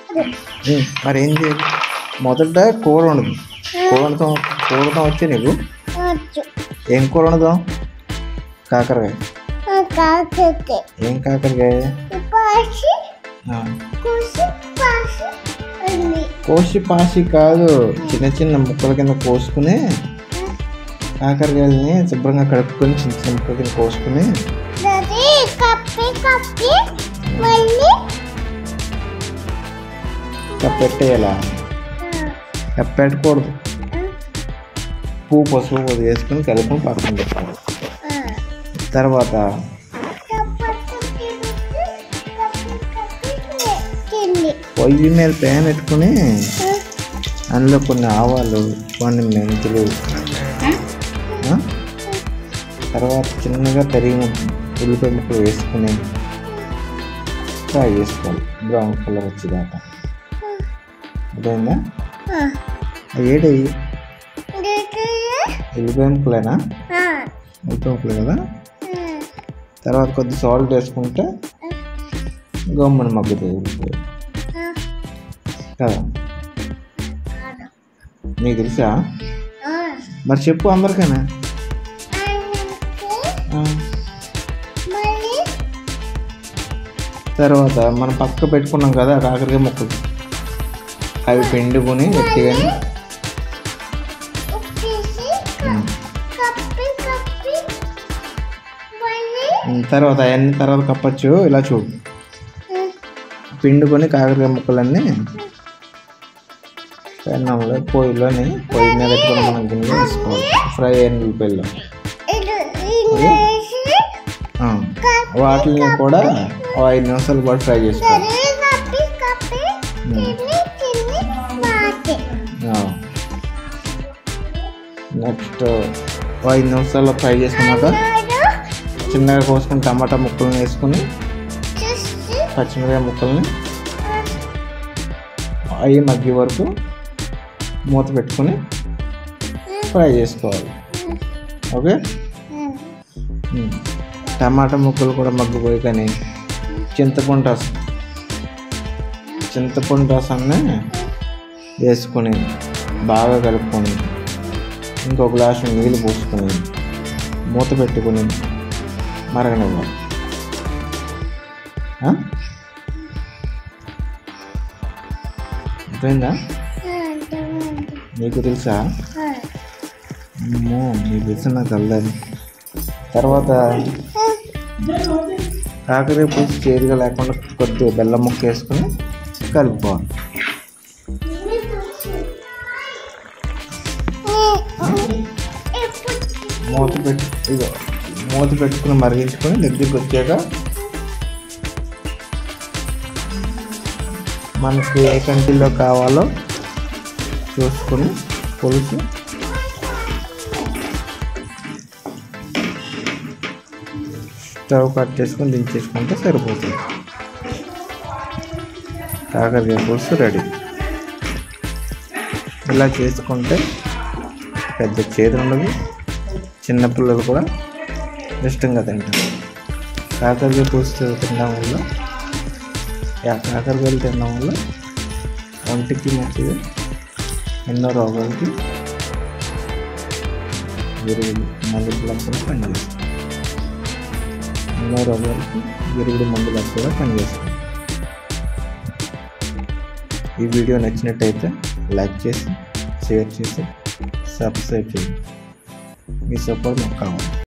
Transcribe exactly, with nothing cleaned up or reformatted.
మరి ఏం చేయాలి? మొదట కూర వండుదాం. కూర వండుతాం కూర వండుతాం వచ్చి నీకు ఏం కూర వండుదాం? కాకరకాయ. ఏం కాకరకాయ? కోసి పాసి కాదు, చిన్న చిన్న ముక్కల కింద కోసుకుని కాకరకాయలని శుభ్రంగా కడుక్కొని చిన్న చిన్న ముక్కల కింద కోసుకుని కప్పెట్టేయాలా? కప్పెట్టకూడదు. పువ్వు పసుపు కొద్ది వేసుకుని కలుపుకొని పక్కన పెట్టుకోవాలి. తర్వాత పొయ్యి మీద ప్యాన్ పెట్టుకుని అందులో కొన్ని ఆవాలు, కొన్ని మెంతులు, తర్వాత చిన్నగా తరిగిన ఉల్లిపాయ ముక్కలు వేసుకుని ఫ్రై చేసుకోవాలి బ్రౌన్ కలర్ వచ్చేదాకా. అదేందా ఏడి ఉల్లిపాయ ముక్కలేనా? ఉల్లిపాయ ముక్కలు కదా. తర్వాత కొద్ది సాల్ట్ వేసుకుంటే గమ్మున మగ్గుతుంది ఉల్లిపాయ కదా. నీకు తెలుసా? మరి చెప్పు అందరికైనా. తర్వాత మనం పక్క పెట్టుకున్నాం కదా కాకరకాయ ముక్కలు, అవి పిండుకొని గట్టిగా తర్వాత అవన్నీ తర్వాత కప్పచ్చు. ఇలా చూడు, పిండుకొని కాకరకాయ ముక్కలన్నీ పెన్నంలో పొయ్యిలోని పొయ్యి మీద పెట్టుకొని మనం గిన్నె వేసుకోవాలి. ఫ్రై అయిన ఉల్లిపాయలు వాటిని కూడా ఐదు నిమిషాల పాటు ఫ్రై చేసుకోవాలి. నెక్స్ట్ ఐదు నిమిషాల్లో ఫ్రై చేసుకున్నాక చిన్నగా కోసుకుని టమాటా ముక్కలను వేసుకుని పచ్చిమిరపకాయ ముక్కల్ని అవి మగ్గే వరకు మూత పెట్టుకుని ఫ్రై చేసుకోవాలి. ఓకే. టమాటా ముక్కలు కూడా మగ్గిపోయి కానీ చింతపండు రసం చింతపండు రసాన్ని వేసుకొని బాగా కలుపుకొని ఇంకో గ్లాసు నీళ్ళు పోసుకొని మూత పెట్టుకుని మరగనివ్వాలి. అర్థమైందా? నీకు తెలుసా? అమ్మో, నీకు తెలుసా? నాకు తెలదు. తర్వాత కాకరకాయ పులుసు చేదుగా లేకుండా కొద్దిగా బెల్లం ముక్క వేసుకొని కలుపుకోవాలి. మూత పెట్టి మూత పెట్టుకుని మరిగించుకొని దగ్గరికి వచ్చాక మనకి ఏ కంటిలో కావాలో చూసుకొని పులుసు స్టవ్ కట్ చేసుకొని దించేసుకుంటే సరిపోతుంది. కాకరకాయ పులుసు రెడీ. ఇలా చేసుకుంటే పెద్ద చేదు ఉండదు, చిన్నపిల్లలు కూడా ఇష్టంగా తింటారు. కాకరకాయ పులుసు తినడం వల్ల కాకరకాయలు తినడం వల్ల ఒంటికి మంచిది, ఎన్నో రోగాలకి విరుగుడు మందులకు కూడా పనిచేస్తుంది. ఎన్నో రోగాలకి విరుగుడు మందులకు కూడా పనిచేస్తుంది. ఈ వీడియో నచ్చినట్టయితే లైక్ చేసి షేర్ చేసి సబ్స్క్రైబ్ చేయండి. మీ సపోర్ట్ మాకు కావాలి.